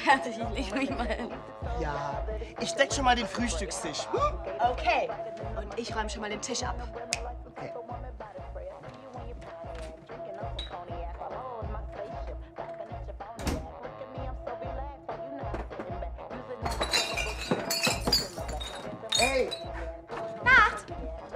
fertig, ich leg mich mal hin. Ja, ich deck schon mal den Frühstückstisch. Okay, und ich räume schon mal den Tisch ab. Okay. Hey! Nacht!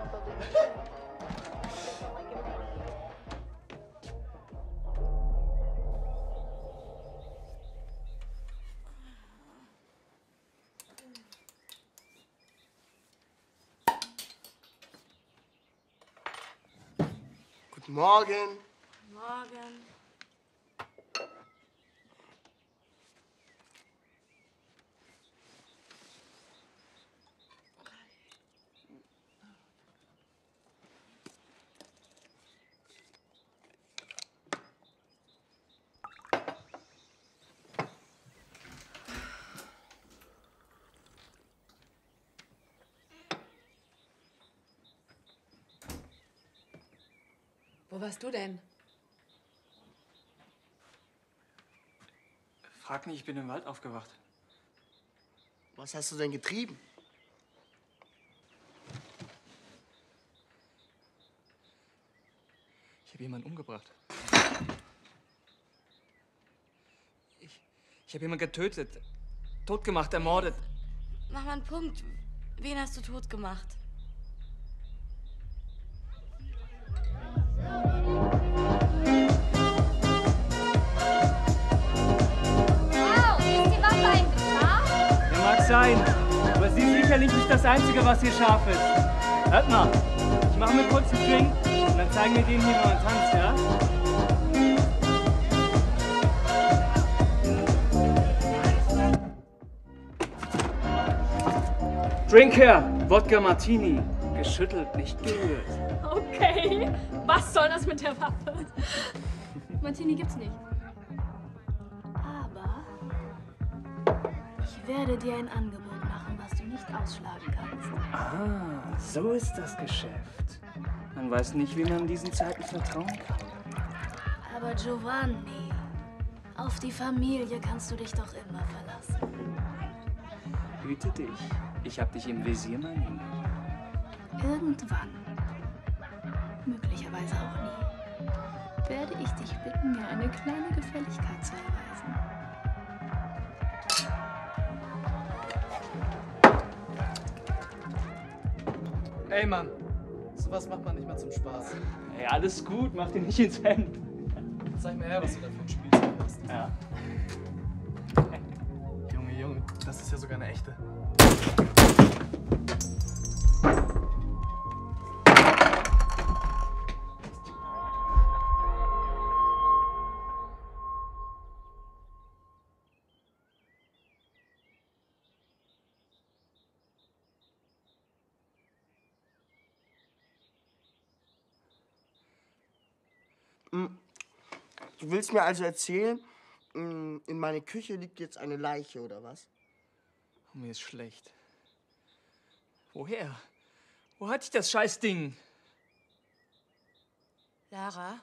Guten Morgen. Morgen. Wo warst du denn? Frag nicht, ich bin im Wald aufgewacht. Was hast du denn getrieben? Ich habe jemanden umgebracht. Ich habe jemanden getötet, totgemacht, ermordet. Mach mal einen Punkt. Wen hast du tot gemacht? Wow, ist die Waffe ein Gefahr? Ja, mag sein, aber sie ist sicherlich nicht das Einzige, was hier scharf ist. Hört mal, ich mache mir kurz einen Drink und dann zeigen wir denen hier mal einen Tanz, ja? Drink her, Wodka Martini. Geschüttelt, nicht gerührt. Okay, was soll das mit der Waffe? Martini gibt's nicht. Aber ich werde dir ein Angebot machen, was du nicht ausschlagen kannst. Ah, so ist das Geschäft. Man weiß nicht, wie man in diesen Zeiten vertrauen kann. Aber Giovanni, auf die Familie kannst du dich doch immer verlassen. Hüte dich. Ich hab dich im Visier, mein Junge. Irgendwann, möglicherweise auch nie, werde ich dich bitten, mir eine kleine Gefälligkeit zu erweisen. Ey Mann, sowas macht man nicht mal zum Spaß. Ey, alles gut, mach dir nicht ins Hemd. Zeig mir her, was du da für ein Spielzeug hast. Ja. Junge, das ist ja sogar eine echte. Du willst mir also erzählen, in meiner Küche liegt jetzt eine Leiche, oder was? Oh, mir ist schlecht. Woher? Wo hatte ich das Scheißding? Lara?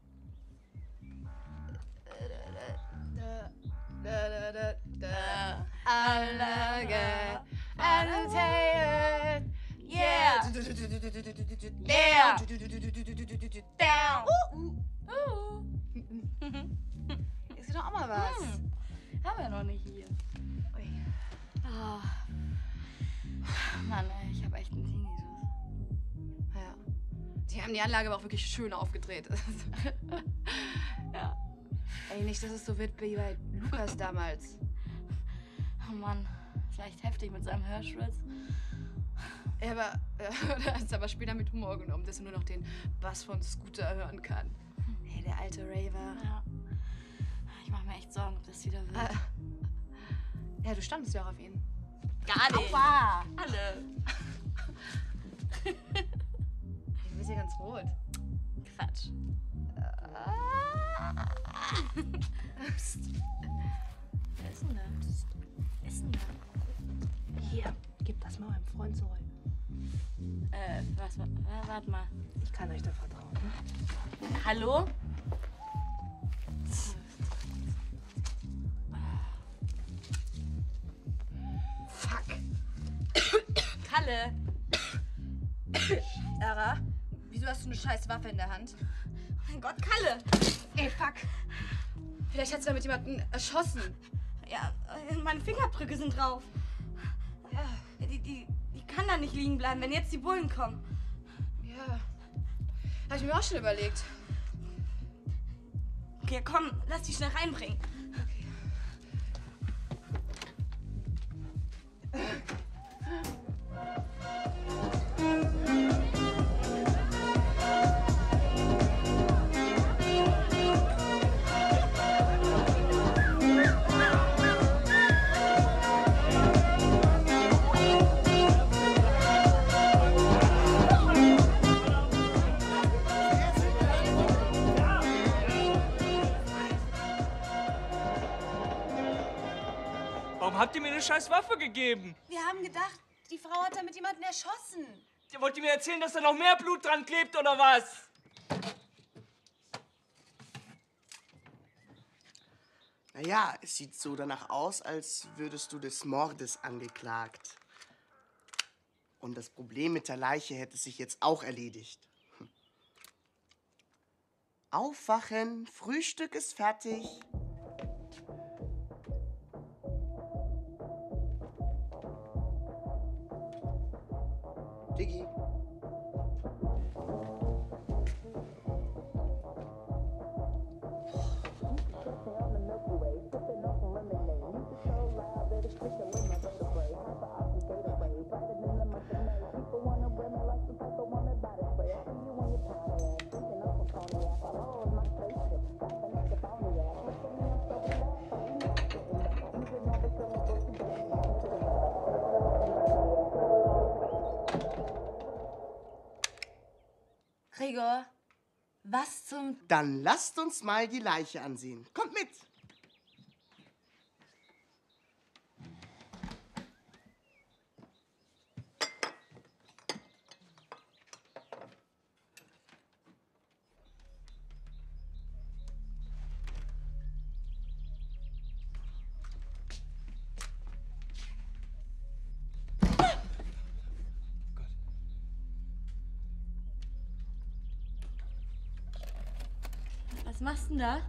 Yeah! Yeah! Ist doch auch mal was. Haben wir noch nicht hier. Ui. Oh. Mann, ey, ich hab echt einen Tinnitus. Ja. Die haben die Anlage aber auch wirklich schön aufgedreht. Ja. Ey, nicht, dass es so wird wie bei Lukas damals. Oh Mann, ist echt heftig mit seinem Hörschwitz. Ja, aber er hat es aber später mit Humor genommen, dass er nur noch den Bass von Scooter hören kann. Hey, der alte Raver. Ja. Ich mach mir echt Sorgen, ob das wieder wird. Ja, du standest ja auch auf ihn. Gar nicht. Aua. Alle. Hey, du bist ja ganz rot. Quatsch. Psst. Wer ist denn das? Wer ist denn da? Hier, gib das mal meinem Freund zurück. Warte mal. Ich kann euch da vertrauen. Ne? Hallo? Kalle! Sarah, wieso hast du eine scheiß Waffe in der Hand? Oh mein Gott, Kalle! Ey, fuck! Vielleicht hat sie damit jemanden erschossen. Ja, meine Fingerabdrücke sind drauf. Ja. Die kann da nicht liegen bleiben, wenn jetzt die Bullen kommen. Ja. Hab ich mir auch schon überlegt. Okay, komm, lass die schnell reinbringen. Warum habt ihr mir eine scheiß Waffe gegeben? Wir haben gedacht, die Frau hat damit jemanden erschossen. Wollt ihr mir erzählen, dass da noch mehr Blut dran klebt, oder was? Naja, es sieht so danach aus, als würdest du des Mordes angeklagt. Und das Problem mit der Leiche hätte sich jetzt auch erledigt. Aufwachen, Frühstück ist fertig. Diggi. Gregor, was zum... Dann lasst uns mal die Leiche ansehen. Kommt mit! Was machst du denn da?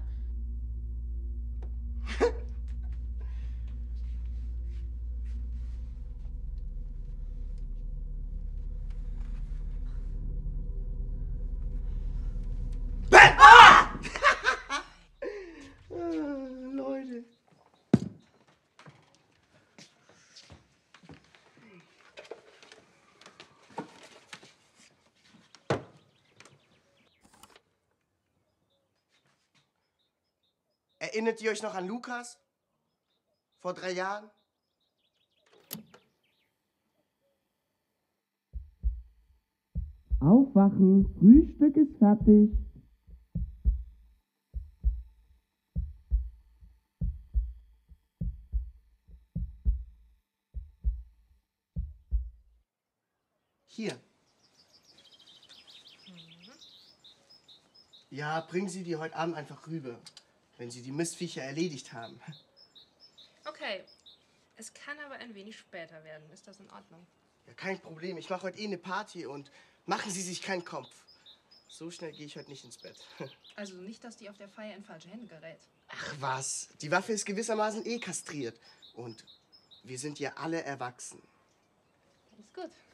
Leute. Erinnert ihr euch noch an Lukas? Vor 3 Jahren? Aufwachen, Frühstück ist fertig. Hier. Ja, bringen Sie die heute Abend einfach rüber, wenn Sie die Mistviecher erledigt haben. Okay. Es kann aber ein wenig später werden. Ist das in Ordnung? Ja, kein Problem. Ich mache heute eine Party und machen Sie sich keinen Kopf. So schnell gehe ich heute nicht ins Bett. Also nicht, dass die auf der Feier in falsche Hände gerät. Ach was, die Waffe ist gewissermaßen kastriert. Und wir sind ja alle erwachsen. Ist gut.